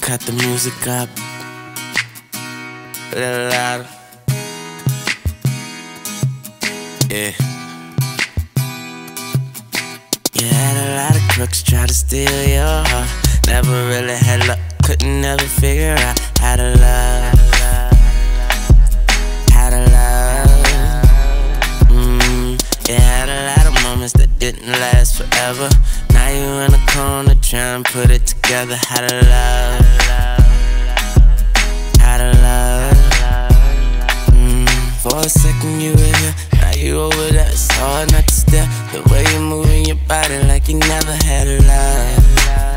cut the music up a little louder. Yeah. You had a lot of crooks try to steal your heart. Never really had luck, couldn't never figure out how to love. How to love. You had a lot of moments that didn't last forever. Now you in the corner trying to put it together. How to love. How to love. For a second you were here, now you over there. It's hard not to stare. The way you moving your body like you never had a love.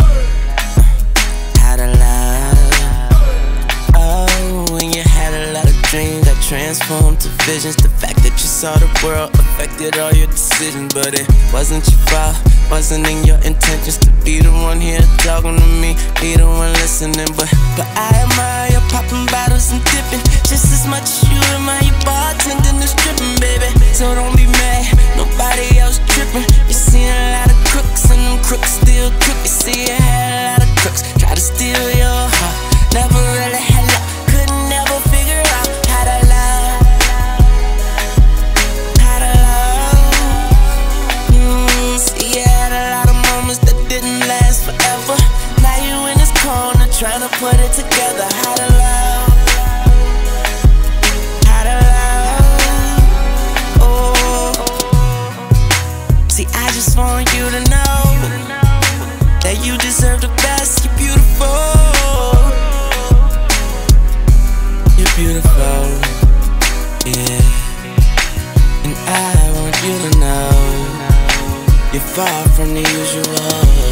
How to love. Oh, when you had a lot of dreams that transformed to visions. The fact that you saw the world affected all your decisions. But it wasn't your fault, wasn't in your intentions to be the one here talking to me, be the one listening. But I admire you popping bottles and dipping just as much as you admire your bartending and stripping, baby. So don't be mad, nobody else tripping. You seen a lot of crooks and them crooks still crook. You see you had a lot of crooks try to steal your heart. Never really had luck, couldn't never figure out how to love. How to love. See you had a lot of moments that didn't last forever. Now you in this corner trying to put it together. How to love. How to love. Oh. See, I just want you to know that you deserve the best. You're beautiful. You're beautiful. Yeah. And I want you to know you're far from the usual.